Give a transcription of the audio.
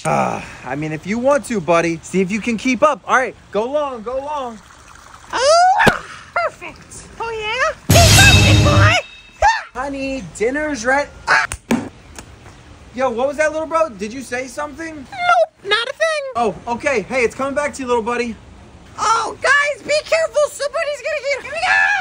I mean, if you want to, buddy, see if you can keep up. All right, go long, go long. Oh, perfect. Oh, yeah? Keep up, big boy. Honey, dinner's ready. Yo, what was that, little bro? Did you say something? Nope, not a thing. Oh, okay. Hey, it's coming back to you, little buddy. Oh, guys, be careful. Somebody's gonna get... Here we go.